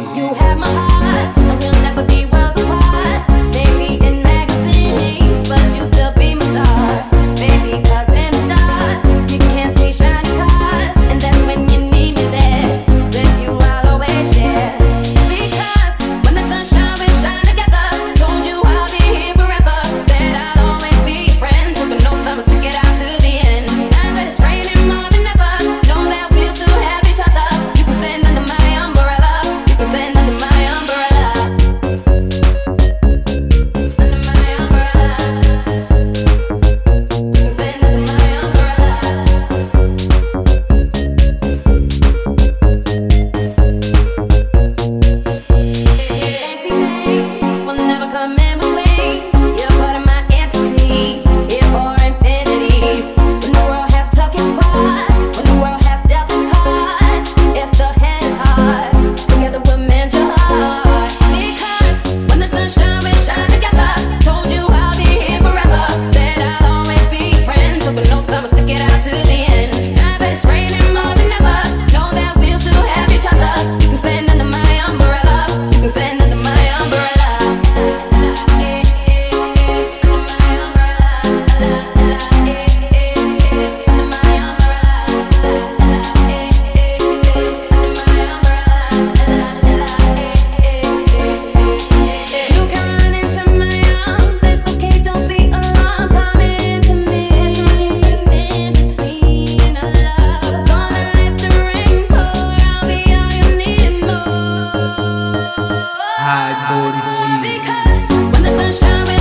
Richie. You have my heart, and we'll never be worlds apart. Maybe in magazines, but you still be my star. Baby, 'cause in the dark, you can't see shiny cars, and that's when you need me there. With you, I'll always share. Because when the sun shines, we shine together. Told you I'll be here forever. Said I'll always be your friend. Took an oath, I'ma stick it out to the end. Now that it's raining more than ever, know that we'll still have each other. You can stand under my umbrella. You can stand under my umbrella. Under my umbrella. You can stand under my umbrella. Everything will never come in between. You're part of my entity, here for infinity. When the world has took its part, when the world has dealt its cards, if the hand is hard, together we'll mend your heart. Because when the sun shines, we shine together. Told you I'll be here forever. Said I'll always be your friend. Took an oath, I'ma stick it out to the end. Now that it's raining more than ever, know that we'll still have each other. You can stand under my umbrella. You can stand under my umbrella. You can run into my arms. It's okay, don't be alarmed. Come into me. Stand between our love. So gonna let the rain pour. I'll be all you need and more. Haibo Richie. Because when the sun shines,